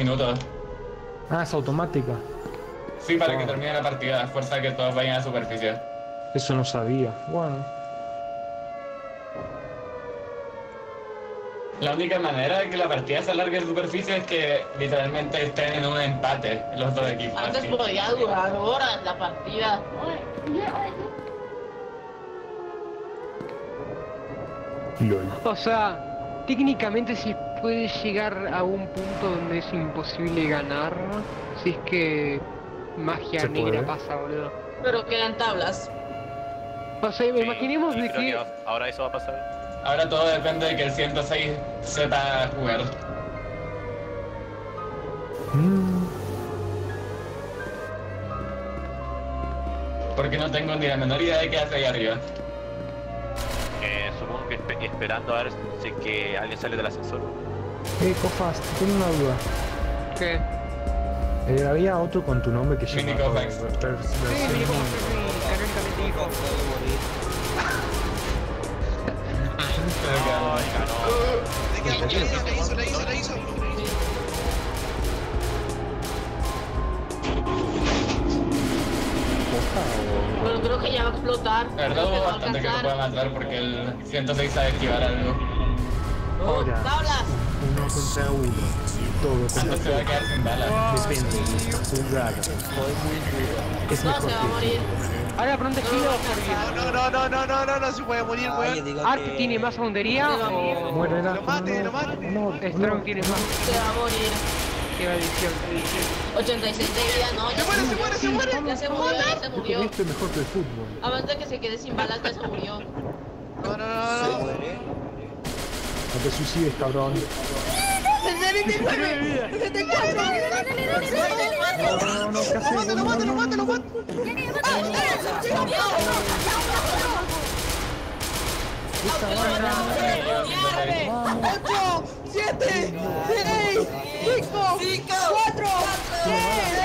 minutos. Ah, es automática. Sí, para que termine la partida, a fuerza de que todos vayan a la superficie. Eso no sabía. Bueno. La única manera de que la partida se alargue en superficie es que literalmente estén en un empate los dos equipos. Antes así. podía durar horas la partida. LOL. O sea, técnicamente sí puede llegar a un punto donde es imposible ganar. Si es que magia Se negra puede. pasa, boludo. Pero quedan tablas. O sea, Sí, imaginemos y de creo que... ahora eso va a pasar. Ahora todo depende de que el 106 sepa jugar. Porque no tengo ni la menor idea de qué hace ahí arriba. Supongo que esperando a ver si es que alguien sale del ascensor. Cofas, tengo una duda. ¿Qué? Había otro con tu nombre que Mini llamaba... Cofax. Sí, mire cómo canónicamente dijo. Ay, ganó. La hizo. Bueno, creo que ya va a explotar. La verdad Creo que hubo va a bastante que lo pueda alcanzar. matar porque el 106 sabe esquivar algo. Ahora, ¡Tablas! 1 contra 1. Todo Entonces contra se va a quedar sin balas. Depende. Jugada. Es No, mejor se va a que... morir. Ahora pregunta Kilo porque... No se puede morir, weón. ¿Ark tiene más hondería o...? Muere la... Lo mate. Strong tiene más? Se va a morir. Qué maldición. 86 de vida, no, ya Se muere. Ya se murió, ya se murió. Esto es mejor que el fútbol. Antes de que se quede sin balas, ya se murió. No. No te suicides, cabrón. No, casi... Lo mato. ¡8, 7, 6, 5, 4, 3,